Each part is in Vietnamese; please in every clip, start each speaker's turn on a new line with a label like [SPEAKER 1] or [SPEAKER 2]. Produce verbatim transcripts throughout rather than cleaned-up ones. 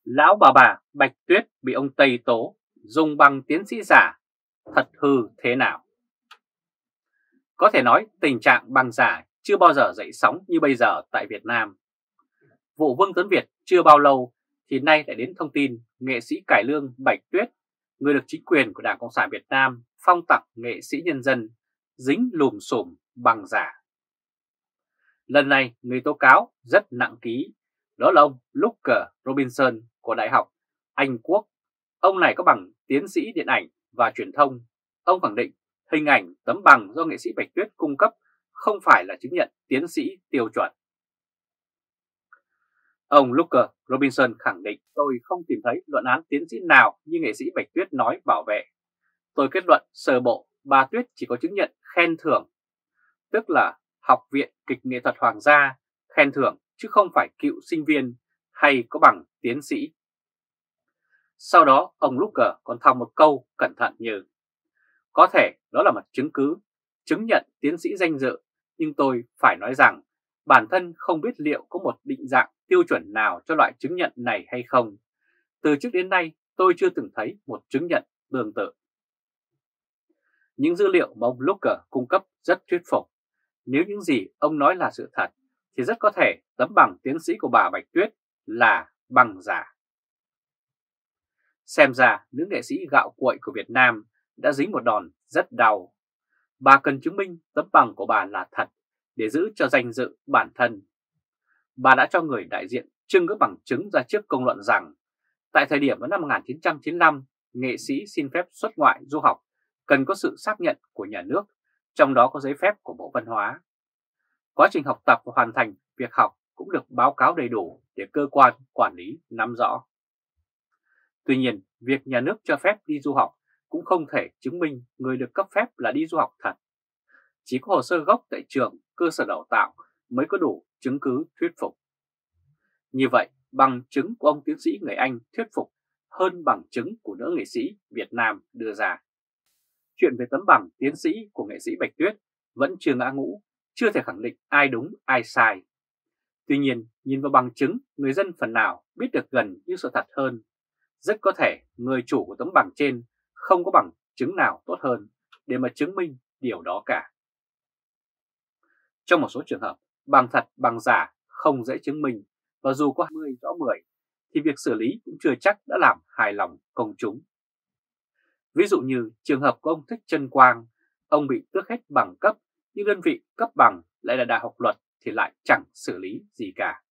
[SPEAKER 1] Lão bà bà Bạch Tuyết bị ông Tây tố dùng bằng tiến sĩ giả, thật hư thế nào? Có thể nói tình trạng bằng giả chưa bao giờ dậy sóng như bây giờ tại Việt Nam. Vụ Vương Tuấn Việt chưa bao lâu thì nay lại đến thông tin nghệ sĩ cải lương Bạch Tuyết, người được chính quyền của Đảng Cộng sản Việt Nam phong tặng nghệ sĩ nhân dân, dính lùm xùm bằng giả. Lần này người tố cáo rất nặng ký, đó là ông Luke Robinson của Đại học Anh Quốc. Ông này có bằng tiến sĩ điện ảnh và truyền thông. Ông khẳng định hình ảnh tấm bằng do nghệ sĩ Bạch Tuyết cung cấp không phải là chứng nhận tiến sĩ tiêu chuẩn. Ông Luke Robinson khẳng định: tôi không tìm thấy luận án tiến sĩ nào như nghệ sĩ Bạch Tuyết nói bảo vệ. Tôi kết luận sơ bộ bà Tuyết chỉ có chứng nhận khen thưởng, tức là Học viện Kịch nghệ thuật Hoàng gia khen thưởng, chứ không phải cựu sinh viên hay có bằng tiến sĩ. Sau đó ông Luke còn thòng một câu cẩn thận như: có thể đó là một chứng cứ chứng nhận tiến sĩ danh dự, nhưng tôi phải nói rằng bản thân không biết liệu có một định dạng tiêu chuẩn nào cho loại chứng nhận này hay không. Từ trước đến nay tôi chưa từng thấy một chứng nhận tương tự. Những dữ liệu mà ông Luke cung cấp rất thuyết phục. Nếu những gì ông nói là sự thật thì rất có thể tấm bằng tiến sĩ của bà Bạch Tuyết là bằng giả. Xem ra nữ nghệ sĩ gạo cội của Việt Nam đã dính một đòn rất đau. Bà cần chứng minh tấm bằng của bà là thật để giữ cho danh dự bản thân. Bà đã cho người đại diện trưng các bằng chứng ra trước công luận rằng tại thời điểm năm một nghìn chín trăm chín mươi lăm, nghệ sĩ xin phép xuất ngoại du học cần có sự xác nhận của nhà nước, trong đó có giấy phép của Bộ Văn hóa. Quá trình học tập và hoàn thành việc học cũng được báo cáo đầy đủ để cơ quan quản lý nắm rõ. Tuy nhiên, việc nhà nước cho phép đi du học cũng không thể chứng minh người được cấp phép là đi du học thật. Chỉ có hồ sơ gốc tại trường, cơ sở đào tạo mới có đủ chứng cứ thuyết phục. Như vậy, bằng chứng của ông tiến sĩ người Anh thuyết phục hơn bằng chứng của nữ nghệ sĩ Việt Nam đưa ra. Chuyện về tấm bằng tiến sĩ của nghệ sĩ Bạch Tuyết vẫn chưa ngã ngũ, chưa thể khẳng định ai đúng ai sai. Tuy nhiên, nhìn vào bằng chứng, người dân phần nào biết được gần như sự thật hơn. Rất có thể người chủ của tấm bằng trên không có bằng chứng nào tốt hơn để mà chứng minh điều đó cả. Trong một số trường hợp, bằng thật bằng giả không dễ chứng minh, và dù có mười rõ mười thì việc xử lý cũng chưa chắc đã làm hài lòng công chúng. Ví dụ như trường hợp của ông Thích Trân Quang, ông bị tước hết bằng cấp nhưng đơn vị cấp bằng lại là Đại học Luật thì lại chẳng xử lý gì cả.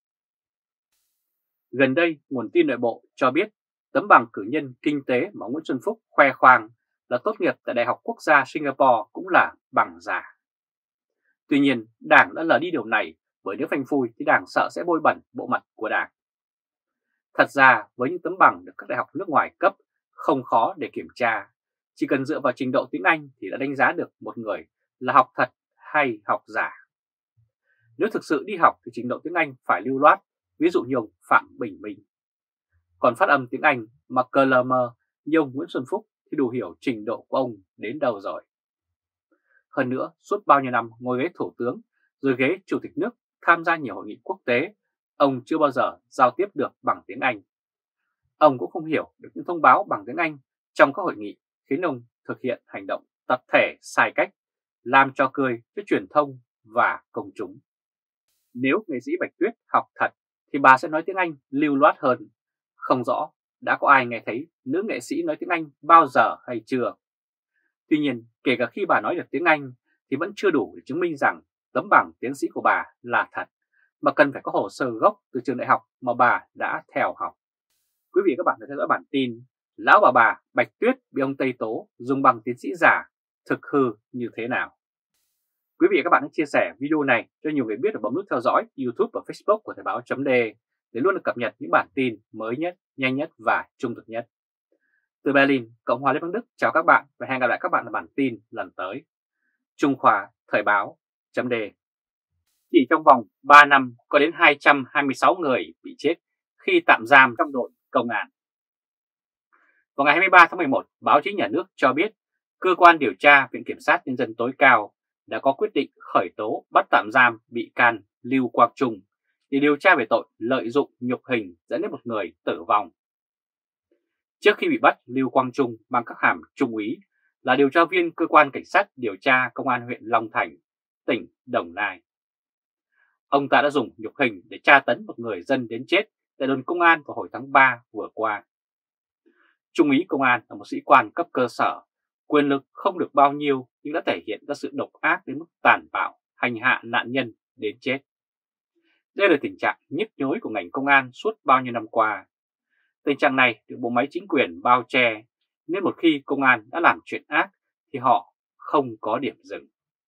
[SPEAKER 1] Gần đây, nguồn tin nội bộ cho biết tấm bằng cử nhân kinh tế mà Nguyễn Xuân Phúc khoe khoang là tốt nghiệp tại Đại học Quốc gia Singapore cũng là bằng giả. Tuy nhiên, Đảng đã lờ đi điều này bởi nếu phanh phui thì Đảng sợ sẽ bôi bẩn bộ mặt của Đảng. Thật ra, với những tấm bằng được các đại học nước ngoài cấp không khó để kiểm tra. Chỉ cần dựa vào trình độ tiếng Anh thì đã đánh giá được một người là học thật hay học giả. Nếu thực sự đi học thì trình độ tiếng Anh phải lưu loát, ví dụ như ông Phạm Bình Minh. Còn phát âm tiếng Anh mà cờ lờ mờ như ông Nguyễn Xuân Phúc thì đủ hiểu trình độ của ông đến đâu rồi. Hơn nữa, suốt bao nhiêu năm ngồi ghế thủ tướng rồi ghế chủ tịch nước tham gia nhiều hội nghị quốc tế, ông chưa bao giờ giao tiếp được bằng tiếng Anh. Ông cũng không hiểu được những thông báo bằng tiếng Anh trong các hội nghị, khiến ông thực hiện hành động tập thể sai cách, làm cho cười với truyền thông và công chúng. Nếu nghệ sĩ Bạch Tuyết học thật thì bà sẽ nói tiếng Anh lưu loát hơn. Không rõ đã có ai nghe thấy nữ nghệ sĩ nói tiếng Anh bao giờ hay chưa. Tuy nhiên, kể cả khi bà nói được tiếng Anh thì vẫn chưa đủ để chứng minh rằng tấm bằng tiến sĩ của bà là thật, mà cần phải có hồ sơ gốc từ trường đại học mà bà đã theo học. Quý vị và các bạn đã theo dõi bản tin Lão bà bà Bạch Tuyết bị ông Tây tố dùng bằng tiến sĩ giả, thực hư như thế nào. Quý vị và các bạn hãy chia sẻ video này cho nhiều người biết và bấm nút theo dõi YouTube và Facebook của Thời báo chấm de để luôn được cập nhật những bản tin mới nhất, nhanh nhất và trung thực nhất. Từ Berlin, Cộng hòa Liên bang Đức chào các bạn và hẹn gặp lại các bạn ở bản tin lần tới. Trung Khoa Thời báo chấm de. Chỉ trong vòng ba năm có đến hai trăm hai mươi sáu người bị chết khi tạm giam trong đội công an. Vào ngày hai mươi ba tháng mười một, báo chí nhà nước cho biết cơ quan điều tra Viện Kiểm sát Nhân dân tối cao đã có quyết định khởi tố bắt tạm giam bị can Lưu Quang Trung để điều tra về tội lợi dụng nhục hình dẫn đến một người tử vong. Trước khi bị bắt, Lưu Quang Trung mang các hàm trung úy, là điều tra viên cơ quan cảnh sát điều tra công an huyện Long Thành, tỉnh Đồng Nai. Ông ta đã dùng nhục hình để tra tấn một người dân đến chết tại đồn công an vào hồi tháng ba vừa qua. Trung úy công an là một sĩ quan cấp cơ sở, quyền lực không được bao nhiêu nhưng đã thể hiện ra sự độc ác đến mức tàn bạo, hành hạ nạn nhân đến chết. Đây là tình trạng nhức nhối của ngành công an suốt bao nhiêu năm qua. Tình trạng này được bộ máy chính quyền bao che, nên một khi công an đã làm chuyện ác thì họ không có điểm dừng.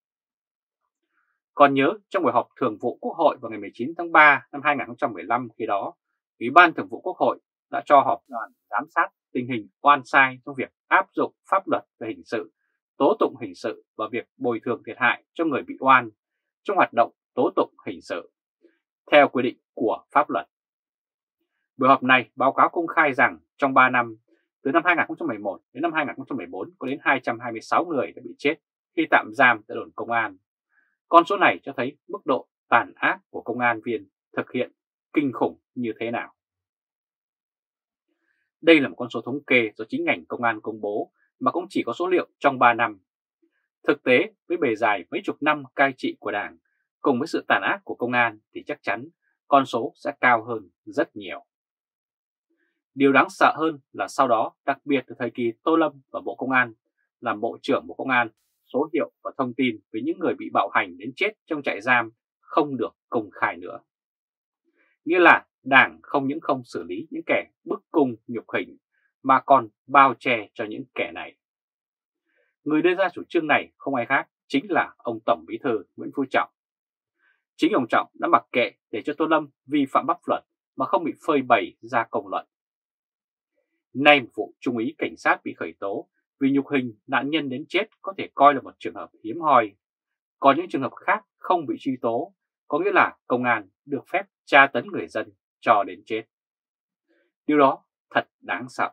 [SPEAKER 1] Còn nhớ trong buổi họp Thường vụ Quốc hội vào ngày mười chín tháng ba năm hai nghìn không trăm mười lăm, khi đó Ủy ban Thường vụ Quốc hội đã cho họp đoàn giám sát tình hình oan sai trong việc áp dụng pháp luật về hình sự, tố tụng hình sự và việc bồi thường thiệt hại cho người bị oan trong hoạt động tố tụng hình sự theo quy định của pháp luật. Buổi họp này báo cáo công khai rằng trong ba năm, từ năm hai nghìn không trăm mười một đến năm hai nghìn không trăm mười bốn, có đến hai trăm hai mươi sáu người đã bị chết khi tạm giam tại đồn công an. Con số này cho thấy mức độ tàn ác của công an viên thực hiện kinh khủng như thế nào. Đây là một con số thống kê do chính ngành công an công bố mà cũng chỉ có số liệu trong ba năm. Thực tế, với bề dài mấy chục năm cai trị của Đảng cùng với sự tàn ác của công an thì chắc chắn con số sẽ cao hơn rất nhiều. Điều đáng sợ hơn là sau đó, đặc biệt từ thời kỳ Tô Lâm và Bộ Công an làm Bộ trưởng Bộ Công an, số hiệu và thông tin về những người bị bạo hành đến chết trong trại giam không được công khai nữa. Nghĩa là Đảng không những không xử lý những kẻ bức cung nhục hình mà còn bao che cho những kẻ này. Người đưa ra chủ trương này không ai khác chính là ông Tổng Bí thư Nguyễn Phú Trọng. Chính ông Trọng đã mặc kệ để cho Tô Lâm vi phạm pháp luật mà không bị phơi bày ra công luận. Nay một vụ trung úy cảnh sát bị khởi tố vì nhục hình nạn nhân đến chết có thể coi là một trường hợp hiếm hoi. Còn những trường hợp khác không bị truy tố, có nghĩa là công an được phép tra tấn người dân cho đến chết. Điều đó thật đáng sợ.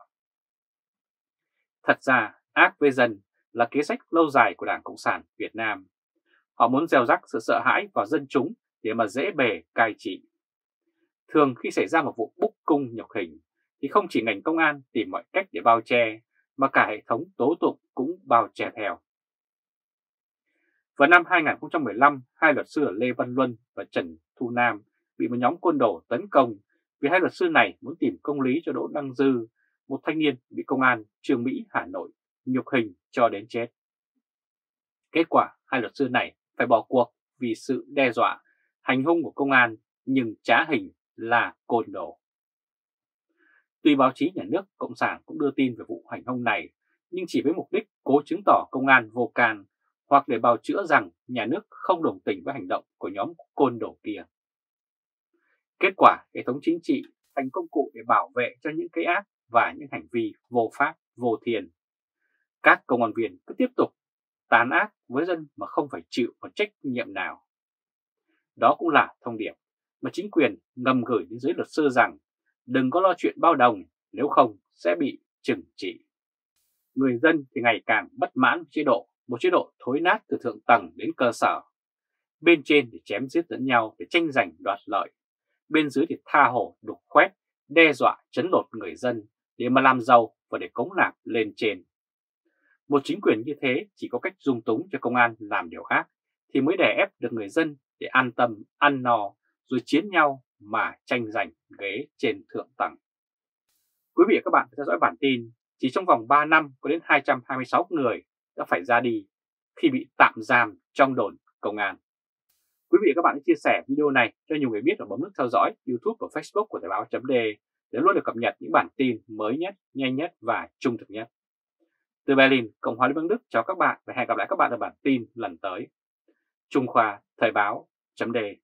[SPEAKER 1] Thật ra, ác với dân là kế sách lâu dài của Đảng Cộng sản Việt Nam. Họ muốn gieo rắc sự sợ hãi vào dân chúng để mà dễ bề cai trị. Thường khi xảy ra một vụ bức cung nhục hình thì không chỉ ngành công an tìm mọi cách để bao che, mà cả hệ thống tố tụng cũng bao che theo. Vào năm hai nghìn không trăm mười lăm, hai luật sư Lê Văn Luân và Trần Thu Nam bị một nhóm côn đồ tấn công vì hai luật sư này muốn tìm công lý cho Đỗ Đăng Dư, một thanh niên bị công an Chương Mỹ Hà Nội nhục hình cho đến chết. Kết quả hai luật sư này phải bỏ cuộc vì sự đe dọa, hành hung của công an, nhưng trá hình là côn đồ. Tuy báo chí nhà nước Cộng sản cũng đưa tin về vụ hành hung này, nhưng chỉ với mục đích cố chứng tỏ công an vô can hoặc để bào chữa rằng nhà nước không đồng tình với hành động của nhóm côn đồ kia. Kết quả, hệ thống chính trị thành công cụ để bảo vệ cho những cái ác và những hành vi vô pháp, vô thiên. Các công an viên cứ tiếp tục tàn ác với dân mà không phải chịu một trách nhiệm nào. Đó cũng là thông điệp mà chính quyền ngầm gửi đến giới luật sư rằng đừng có lo chuyện bao đồng, nếu không sẽ bị trừng trị. Người dân thì ngày càng bất mãn với chế độ, một chế độ thối nát từ thượng tầng đến cơ sở. Bên trên thì chém giết lẫn nhau để tranh giành đoạt lợi, bên dưới thì tha hồ đục khoét, đe dọa trấn lột người dân để mà làm giàu và để cống nạp lên trên. Một chính quyền như thế chỉ có cách dung túng cho công an làm điều ác thì mới đè ép được người dân để an tâm, ăn no, rồi chiến nhau mà tranh giành ghế trên thượng tầng. Quý vị và các bạn theo dõi bản tin, chỉ trong vòng ba năm có đến hai trăm hai mươi sáu người đã phải ra đi khi bị tạm giam trong đồn công an. Quý vị và các bạn hãy chia sẻ video này cho nhiều người biết và bấm nút theo dõi YouTube và Facebook của Thời báo.de để luôn được cập nhật những bản tin mới nhất, nhanh nhất và trung thực nhất. Từ Berlin, Cộng hòa Liên bang Đức chào các bạn và hẹn gặp lại các bạn ở bản tin lần tới. Trung Khoa Thời báo.de